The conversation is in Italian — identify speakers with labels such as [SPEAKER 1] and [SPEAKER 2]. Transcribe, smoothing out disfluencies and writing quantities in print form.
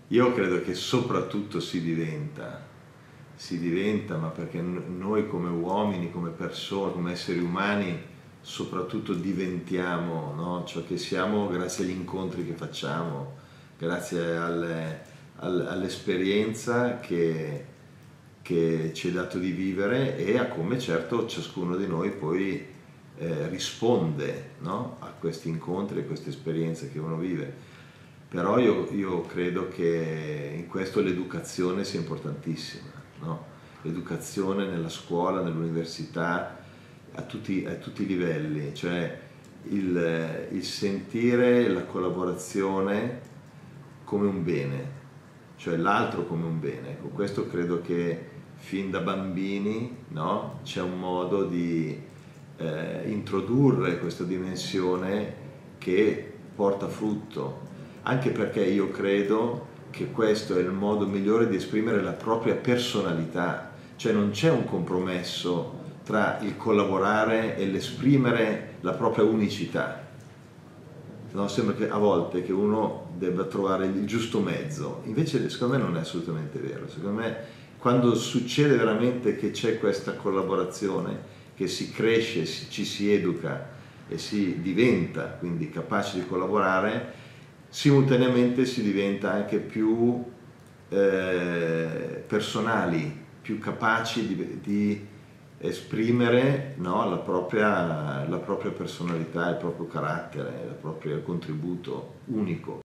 [SPEAKER 1] Io credo che soprattutto si diventa, ma perché noi come uomini, come persone, come esseri umani, soprattutto diventiamo, no? Ciò che siamo grazie agli incontri che facciamo, grazie all'esperienza che ci è dato di vivere e a come certo ciascuno di noi poi risponde, no? A questi incontri, a queste esperienze che uno vive. Però io credo che in questo l'educazione sia importantissima, no? L'educazione nella scuola, nell'università, a tutti i livelli, cioè il sentire la collaborazione come un bene, cioè l'altro come un bene. Ecco, questo credo che fin da bambini, no? C'è un modo di introdurre questa dimensione che porta frutto, anche perché io credo che questo è il modo migliore di esprimere la propria personalità, cioè non c'è un compromesso tra il collaborare e l'esprimere la propria unicità. No, sembra che a volte che uno debba trovare il giusto mezzo, invece secondo me non è assolutamente vero. Secondo me quando succede veramente che c'è questa collaborazione, che si cresce, ci si educa e si diventa quindi capaci di collaborare, simultaneamente si diventa anche più personali, più capaci di esprimere, no, la propria personalità, il proprio carattere, il proprio contributo unico.